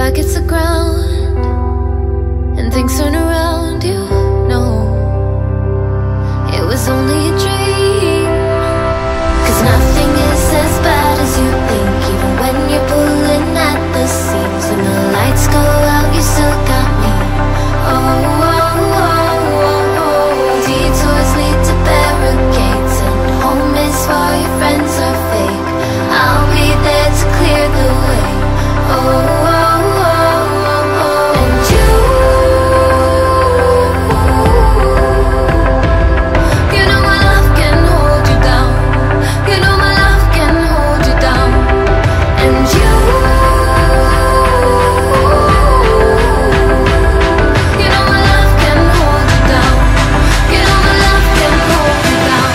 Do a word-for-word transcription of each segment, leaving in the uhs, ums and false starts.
back hits the ground and things turn around, you know it was only a dream. Cause nothing is as bad as you think, even when you're pulling at the seams. When the lights go out, you still got me. Oh, oh, oh, oh, oh. Detours lead to barricades, and home is for your friends are fake. I'll be there to clear the way. Oh, oh, oh, oh, oh. And you, you know my love can hold you down. You know my love can hold you down. And you, you know my love can hold you down. You know my love can hold you down.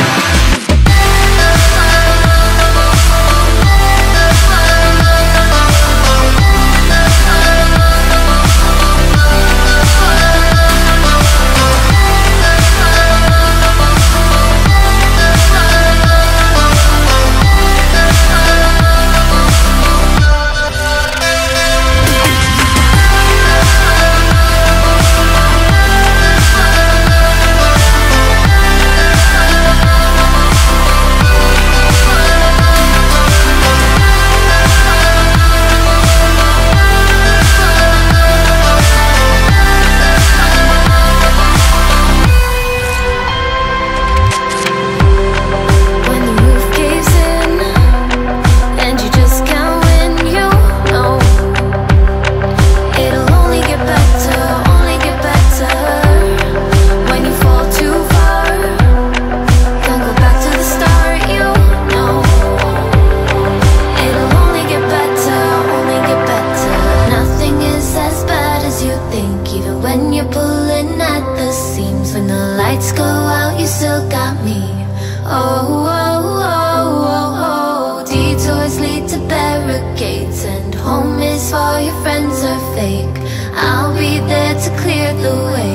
When the roof caves in and you just can't win, you know it'll only get better, only get better. When you fall too far, can't go back to the start, you know it'll only get better, only get better. Nothing is as bad as you think, even when you're pulling at the seams. When the lights go out, you still got me. Oh, oh, oh, oh, oh. Detours lead to barricades, and home is for your friends are fake. I'll be there to clear the way.